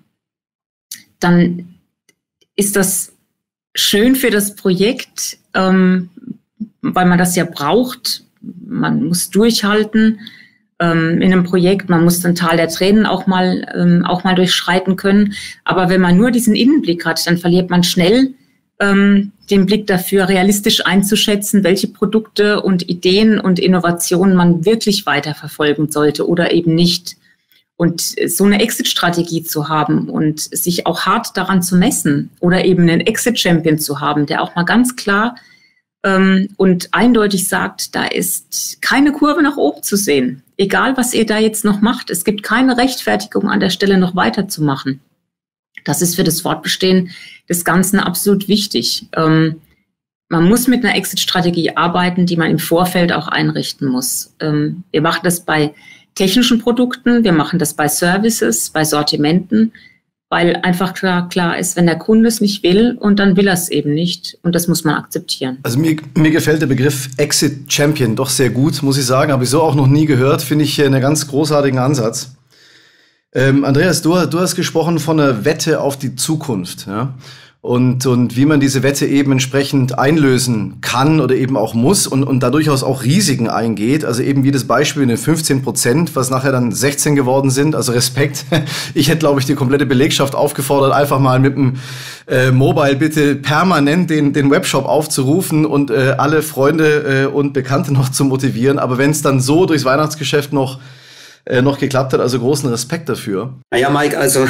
dann ist das schön für das Projekt, ähm, weil man das ja braucht. Man muss durchhalten ähm, in einem Projekt. Man muss den Tal der Tränen auch mal, ähm, auch mal durchschreiten können. Aber wenn man nur diesen Innenblick hat, dann verliert man schnell ähm, den Blick dafür, realistisch einzuschätzen, welche Produkte und Ideen und Innovationen man wirklich weiterverfolgen sollte oder eben nicht. Und so eine Exit-Strategie zu haben und sich auch hart daran zu messen oder eben einen Exit-Champion zu haben, der auch mal ganz klar ähm, und eindeutig sagt, da ist keine Kurve nach oben zu sehen. Egal, was ihr da jetzt noch macht, es gibt keine Rechtfertigung an der Stelle noch weiterzumachen. Das ist für das Fortbestehen des Ganzen absolut wichtig. Ähm, man muss mit einer Exit-Strategie arbeiten, die man im Vorfeld auch einrichten muss. Ähm, wir machen das bei technischen Produkten, wir machen das bei Services, bei Sortimenten, weil einfach klar, klar ist, wenn der Kunde es nicht will und dann will er es eben nicht und das muss man akzeptieren. Also mir, mir gefällt der Begriff Exit Champion doch sehr gut, muss ich sagen, habe ich so auch noch nie gehört, finde ich einen ganz großartigen Ansatz. Ähm, Andreas, du, du hast gesprochen von einer Wette auf die Zukunft, ja? Und, und wie man diese Wette eben entsprechend einlösen kann oder eben auch muss und, und da durchaus auch Risiken eingeht. Also eben wie das Beispiel in den fünfzehn Prozent, was nachher dann sechzehn geworden sind. Also Respekt. Ich hätte, glaube ich, die komplette Belegschaft aufgefordert, einfach mal mit dem äh, Mobile bitte permanent den, den Webshop aufzurufen und äh, alle Freunde äh, und Bekannte noch zu motivieren. Aber wenn es dann so durchs Weihnachtsgeschäft noch, äh, noch geklappt hat, also großen Respekt dafür. Naja, Mike, also...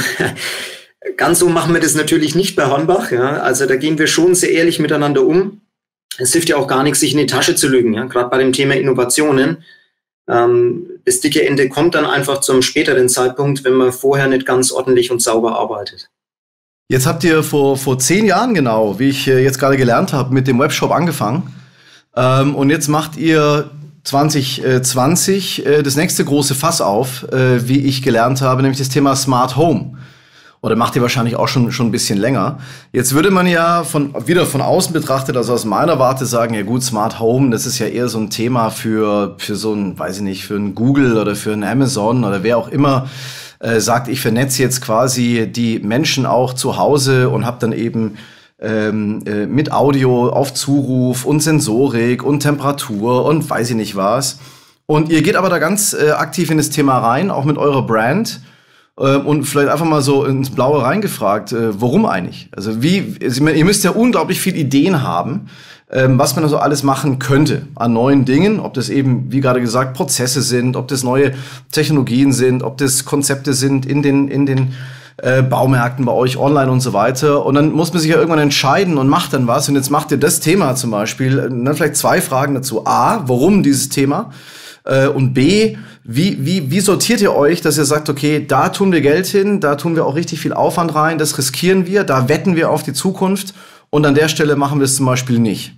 Ganz so machen wir das natürlich nicht bei Hornbach. Ja. Also da gehen wir schon sehr ehrlich miteinander um. Es hilft ja auch gar nichts, sich in die Tasche zu lügen. Ja. Gerade bei dem Thema Innovationen. Ähm, das dicke Ende kommt dann einfach zum späteren Zeitpunkt, wenn man vorher nicht ganz ordentlich und sauber arbeitet. Jetzt habt ihr vor, vor zehn Jahren genau, wie ich äh, jetzt gerade gelernt habe, mit dem Webshop angefangen. Ähm, und jetzt macht ihr zwanzig zwanzig äh, das nächste große Fass auf, äh, wie ich gelernt habe, nämlich das Thema Smart Home. Oder macht ihr wahrscheinlich auch schon, schon ein bisschen länger. Jetzt würde man ja von, wieder von außen betrachtet, also aus meiner Warte sagen, ja gut, Smart Home, das ist ja eher so ein Thema für, für so ein, weiß ich nicht, für ein Google oder für ein Amazon oder wer auch immer äh, sagt, ich vernetze jetzt quasi die Menschen auch zu Hause und habe dann eben ähm, äh, mit Audio auf Zuruf und Sensorik und Temperatur und weiß ich nicht was. Und ihr geht aber da ganz äh, aktiv in das Thema rein, auch mit eurer Brand. Und vielleicht einfach mal so ins Blaue reingefragt, warum eigentlich? Also wie, ihr müsst ja unglaublich viele Ideen haben, was man also alles machen könnte an neuen Dingen, ob das eben, wie gerade gesagt, Prozesse sind, ob das neue Technologien sind, ob das Konzepte sind in den, in den äh, Baumärkten bei euch online und so weiter. Und dann muss man sich ja irgendwann entscheiden und macht dann was. Und jetzt macht ihr das Thema zum Beispiel. Dann vielleicht zwei Fragen dazu. A, warum dieses Thema? Und B, wie, wie, wie sortiert ihr euch, dass ihr sagt, okay, da tun wir Geld hin, da tun wir auch richtig viel Aufwand rein, das riskieren wir, da wetten wir auf die Zukunft und an der Stelle machen wir es zum Beispiel nicht?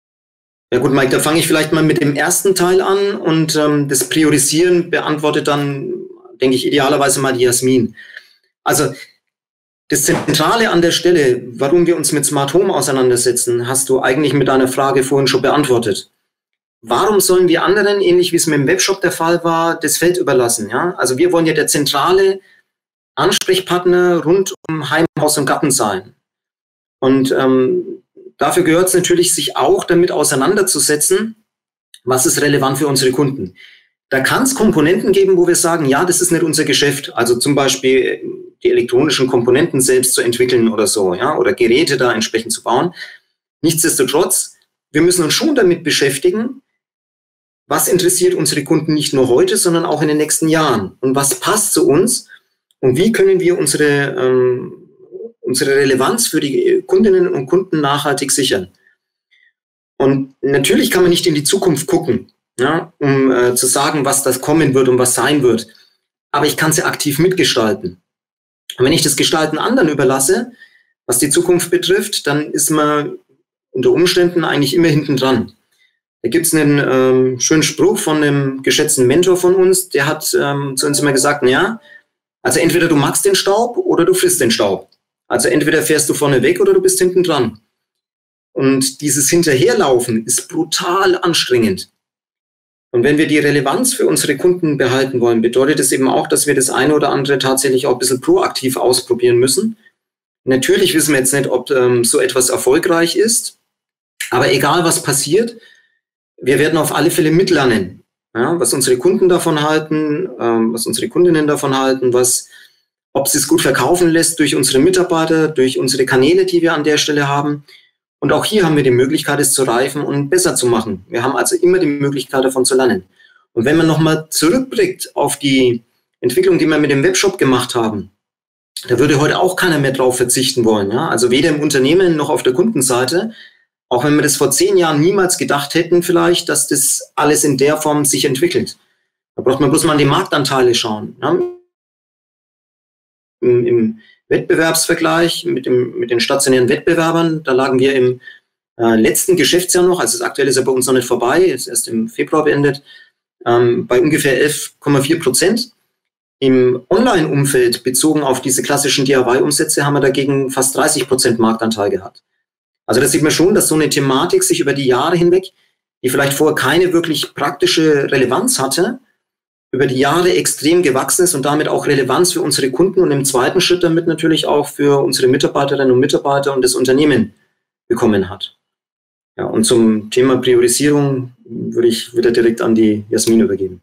Ja gut, Mike, da fange ich vielleicht mal mit dem ersten Teil an und ähm, das Priorisieren beantwortet dann, denke ich, idealerweise mal die Jasmin. Also das Zentrale an der Stelle, warum wir uns mit Smart Home auseinandersetzen, hast du eigentlich mit deiner Frage vorhin schon beantwortet. Warum sollen wir anderen, ähnlich wie es mit dem Webshop der Fall war, das Feld überlassen? Ja? Also wir wollen ja der zentrale Ansprechpartner rund um Heim, Haus und Garten sein. Und ähm, dafür gehört es natürlich, sich auch damit auseinanderzusetzen, was ist relevant für unsere Kunden. Da kann es Komponenten geben, wo wir sagen, ja, das ist nicht unser Geschäft. Also zum Beispiel die elektronischen Komponenten selbst zu entwickeln oder so, ja, oder Geräte da entsprechend zu bauen. Nichtsdestotrotz, wir müssen uns schon damit beschäftigen, was interessiert unsere Kunden nicht nur heute, sondern auch in den nächsten Jahren? Und was passt zu uns? Und wie können wir unsere, ähm, unsere Relevanz für die Kundinnen und Kunden nachhaltig sichern. Und natürlich kann man nicht in die Zukunft gucken, ja, um äh, zu sagen, was das kommen wird und was sein wird. Aber ich kann sie aktiv mitgestalten. Und wenn ich das Gestalten anderen überlasse, was die Zukunft betrifft, dann ist man unter Umständen eigentlich immer hinten dran. Da gibt es einen ähm, schönen Spruch von einem geschätzten Mentor von uns, der hat ähm, zu uns immer gesagt, ja, also entweder du magst den Staub oder du frisst den Staub. Also entweder fährst du vorne weg oder du bist hinten dran. Und dieses Hinterherlaufen ist brutal anstrengend. Und wenn wir die Relevanz für unsere Kunden behalten wollen, bedeutet es eben auch, dass wir das eine oder andere tatsächlich auch ein bisschen proaktiv ausprobieren müssen. Natürlich wissen wir jetzt nicht, ob ähm, so etwas erfolgreich ist, aber egal was passiert, wir werden auf alle Fälle mitlernen, ja, was unsere Kunden davon halten, ähm, was unsere Kundinnen davon halten, was, ob sie es gut verkaufen lässt durch unsere Mitarbeiter, durch unsere Kanäle, die wir an der Stelle haben. Und auch hier haben wir die Möglichkeit, es zu reifen und besser zu machen. Wir haben also immer die Möglichkeit, davon zu lernen. Und wenn man nochmal zurückblickt auf die Entwicklung, die wir mit dem Webshop gemacht haben, da würde heute auch keiner mehr drauf verzichten wollen. Ja? Also weder im Unternehmen noch auf der Kundenseite. Auch wenn wir das vor zehn Jahren niemals gedacht hätten vielleicht, dass das alles in der Form sich entwickelt. Da braucht man bloß mal an die Marktanteile schauen. Ja? Im, Im Wettbewerbsvergleich mit, dem, mit den stationären Wettbewerbern, da lagen wir im äh, letzten Geschäftsjahr noch, also das aktuelle ist ja bei uns noch nicht vorbei, ist erst im Februar beendet, ähm, bei ungefähr elf Komma vier Prozent. Im Online-Umfeld bezogen auf diese klassischen D I Y-Umsätze haben wir dagegen fast dreißig Prozent Marktanteil gehabt. Also das sieht man schon, dass so eine Thematik sich über die Jahre hinweg, die vielleicht vorher keine wirklich praktische Relevanz hatte, über die Jahre extrem gewachsen ist und damit auch Relevanz für unsere Kunden und im zweiten Schritt damit natürlich auch für unsere Mitarbeiterinnen und Mitarbeiter und das Unternehmen bekommen hat. Ja, und zum Thema Priorisierung würde ich wieder direkt an die Jasmin übergeben.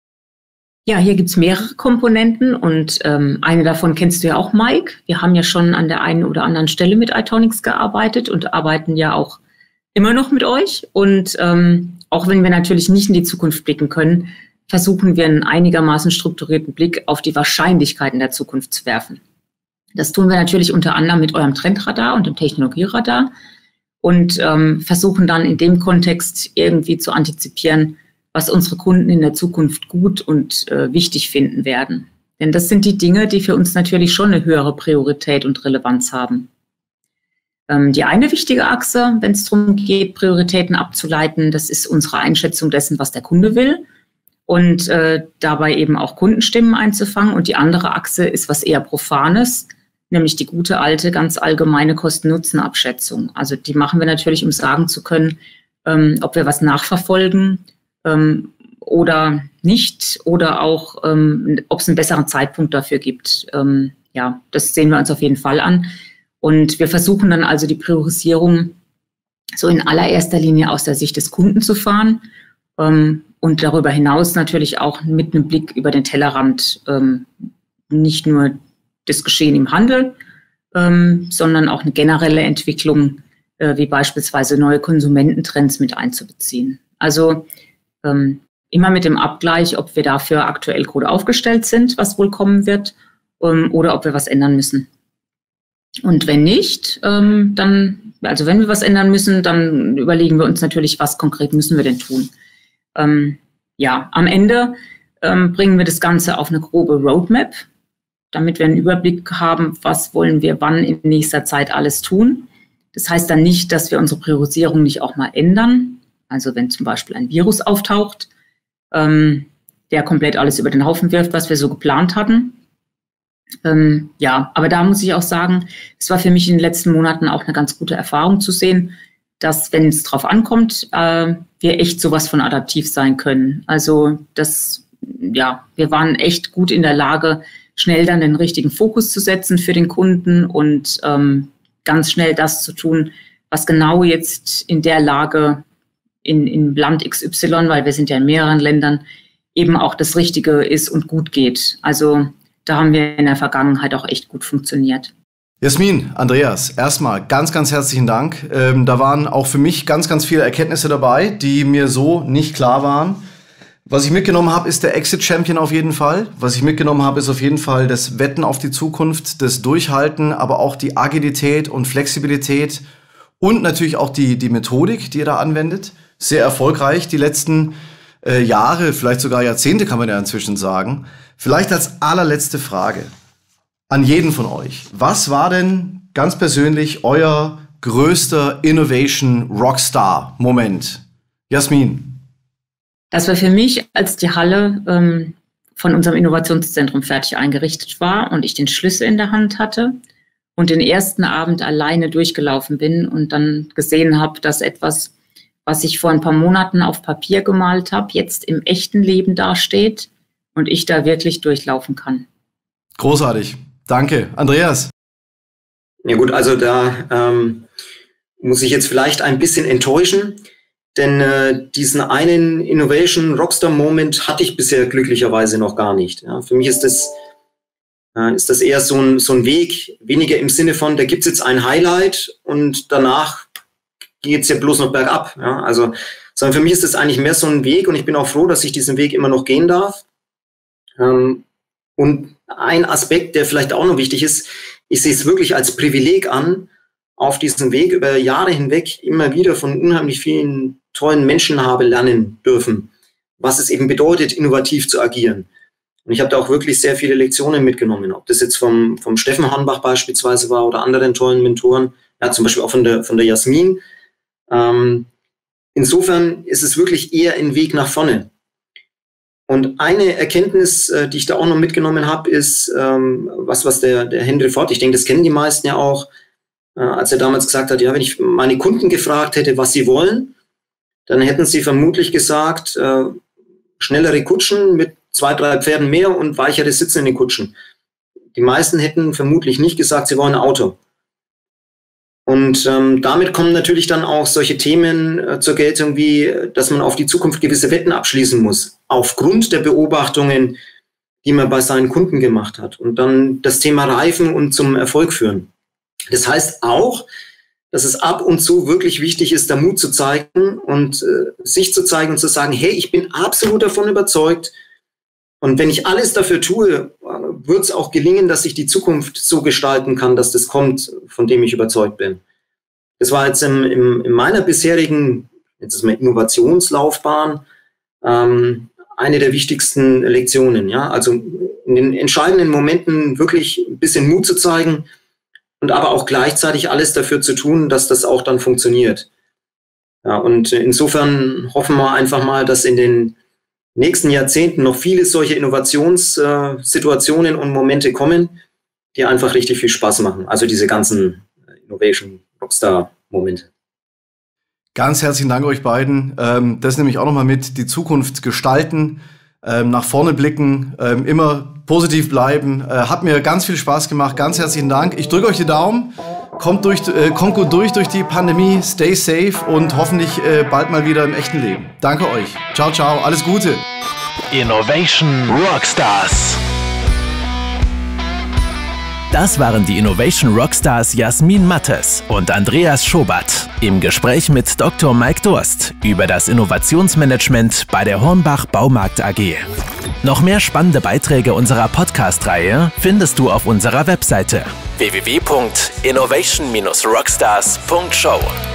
Ja, hier gibt es mehrere Komponenten und ähm, eine davon kennst du ja auch, Mike. Wir haben ja schon an der einen oder anderen Stelle mit iTonics gearbeitet und arbeiten ja auch immer noch mit euch. Und ähm, auch wenn wir natürlich nicht in die Zukunft blicken können, versuchen wir einen einigermaßen strukturierten Blick auf die Wahrscheinlichkeiten der Zukunft zu werfen. Das tun wir natürlich unter anderem mit eurem Trendradar und dem Technologieradar und ähm, versuchen dann in dem Kontext irgendwie zu antizipieren, was unsere Kunden in der Zukunft gut und äh, wichtig finden werden. Denn das sind die Dinge, die für uns natürlich schon eine höhere Priorität und Relevanz haben. Ähm, die eine wichtige Achse, wenn es darum geht, Prioritäten abzuleiten, das ist unsere Einschätzung dessen, was der Kunde will und äh, dabei eben auch Kundenstimmen einzufangen. Und die andere Achse ist was eher Profanes, nämlich die gute alte, ganz allgemeine Kosten-Nutzen-Abschätzung. Also die machen wir natürlich, um sagen zu können, ähm, ob wir was nachverfolgen, Ähm, oder nicht, oder auch, ähm, ob es einen besseren Zeitpunkt dafür gibt. Ähm, ja, das sehen wir uns auf jeden Fall an. Und wir versuchen dann also die Priorisierung so in allererster Linie aus der Sicht des Kunden zu fahren ähm, und darüber hinaus natürlich auch mit einem Blick über den Tellerrand ähm, nicht nur das Geschehen im Handel, ähm, sondern auch eine generelle Entwicklung, äh, wie beispielsweise neue Konsumententrends mit einzubeziehen. Also Ähm, immer mit dem Abgleich, ob wir dafür aktuell gut aufgestellt sind, was wohl kommen wird, ähm, oder ob wir was ändern müssen. Und wenn nicht, ähm, dann, also wenn wir was ändern müssen, dann überlegen wir uns natürlich, was konkret müssen wir denn tun. Ähm, ja, am Ende ähm, bringen wir das Ganze auf eine grobe Roadmap, damit wir einen Überblick haben, was wollen wir wann in nächster Zeit alles tun. Das heißt dann nicht, dass wir unsere Priorisierung nicht auch mal ändern. Also wenn zum Beispiel ein Virus auftaucht, ähm, der komplett alles über den Haufen wirft, was wir so geplant hatten. Ähm, ja, aber da muss ich auch sagen, es war für mich in den letzten Monaten auch eine ganz gute Erfahrung zu sehen, dass, wenn es drauf ankommt, äh, wir echt sowas von adaptiv sein können. Also das, ja, wir waren echt gut in der Lage, schnell dann den richtigen Fokus zu setzen für den Kunden und ähm, ganz schnell das zu tun, was genau jetzt in der Lage In, in Land X Y, weil wir sind ja in mehreren Ländern, eben auch das Richtige ist und gut geht. Also da haben wir in der Vergangenheit auch echt gut funktioniert. Jasmin, Andreas, erstmal ganz, ganz herzlichen Dank. Ähm, da waren auch für mich ganz, ganz viele Erkenntnisse dabei, die mir so nicht klar waren. Was ich mitgenommen habe, ist der Exit-Champion auf jeden Fall. Was ich mitgenommen habe, ist auf jeden Fall das Wetten auf die Zukunft, das Durchhalten, aber auch die Agilität und Flexibilität und natürlich auch die, die Methodik, die ihr da anwendet. Sehr erfolgreich die letzten äh, Jahre, vielleicht sogar Jahrzehnte kann man ja inzwischen sagen. Vielleicht als allerletzte Frage an jeden von euch. Was war denn ganz persönlich euer größter Innovation-Rockstar-Moment? Jasmin. Das war für mich, als die Halle ähm, von unserem Innovationszentrum fertig eingerichtet war und ich den Schlüssel in der Hand hatte und den ersten Abend alleine durchgelaufen bin und dann gesehen habe, dass etwas, was ich vor ein paar Monaten auf Papier gemalt habe, jetzt im echten Leben dasteht und ich da wirklich durchlaufen kann. Großartig. Danke. Andreas? Ja gut, also da ähm, muss ich jetzt vielleicht ein bisschen enttäuschen. Denn äh, diesen einen Innovation-Rockstar-Moment hatte ich bisher glücklicherweise noch gar nicht. Ja, für mich ist das, äh, ist das eher so ein, so ein Weg, weniger im Sinne von, da gibt's jetzt ein Highlight und danach geht's ja bloß noch bergab. Ja, also, sondern für mich ist das eigentlich mehr so ein Weg und ich bin auch froh, dass ich diesen Weg immer noch gehen darf. Ähm, und ein Aspekt, der vielleicht auch noch wichtig ist, ich sehe es wirklich als Privileg an, auf diesem Weg über Jahre hinweg immer wieder von unheimlich vielen tollen Menschen habe lernen dürfen, was es eben bedeutet, innovativ zu agieren. Und ich habe da auch wirklich sehr viele Lektionen mitgenommen, ob das jetzt vom, vom Steffen Hornbach beispielsweise war oder anderen tollen Mentoren, ja, zum Beispiel auch von der, von der Jasmin. Ähm, insofern ist es wirklich eher ein Weg nach vorne. Und eine Erkenntnis, äh, die ich da auch noch mitgenommen habe, ist, ähm, was, was der, der Henry Ford, ich denke, das kennen die meisten ja auch, äh, als er damals gesagt hat, ja, wenn ich meine Kunden gefragt hätte, was sie wollen, dann hätten sie vermutlich gesagt, äh, schnellere Kutschen mit zwei, drei Pferden mehr und weichere Sitze in den Kutschen. Die meisten hätten vermutlich nicht gesagt, sie wollen ein Auto. Und ähm, damit kommen natürlich dann auch solche Themen äh, zur Geltung, wie, dass man auf die Zukunft gewisse Wetten abschließen muss, aufgrund der Beobachtungen, die man bei seinen Kunden gemacht hat. Und dann das Thema Reifen und zum Erfolg führen. Das heißt auch, dass es ab und zu wirklich wichtig ist, da Mut zu zeigen und äh, sich zu zeigen und zu sagen, hey, ich bin absolut davon überzeugt und wenn ich alles dafür tue, wird es auch gelingen, dass ich die Zukunft so gestalten kann, dass das kommt, von dem ich überzeugt bin. Das war jetzt im, im, in meiner bisherigen jetzt ist mal Innovationslaufbahn ähm, eine der wichtigsten Lektionen. Ja? Also in den entscheidenden Momenten wirklich ein bisschen Mut zu zeigen, und aber auch gleichzeitig alles dafür zu tun, dass das auch dann funktioniert. Ja, und insofern hoffen wir einfach mal, dass in den nächsten Jahrzehnten noch viele solche Innovationssituationen und Momente kommen, die einfach richtig viel Spaß machen. Also diese ganzen Innovation-Rockstar-Momente. Ganz herzlichen Dank euch beiden. Das nehme ich auch nochmal mit. Die Zukunft gestalten, nach vorne blicken, immer positiv bleiben. Hat mir ganz viel Spaß gemacht. Ganz herzlichen Dank. Ich drücke euch die Daumen. Kommt, durch, kommt gut durch durch die Pandemie. Stay safe und hoffentlich bald mal wieder im echten Leben. Danke euch. Ciao, ciao. Alles Gute. Innovation Rockstars. Das waren die Innovation Rockstars Jasmin Mattes und Andreas Schobat im Gespräch mit Doktor Mike Durst über das Innovationsmanagement bei der Hornbach Baumarkt A G. Noch mehr spannende Beiträge unserer Podcast-Reihe findest du auf unserer Webseite w w w punkt innovation Bindestrich rockstars punkt show.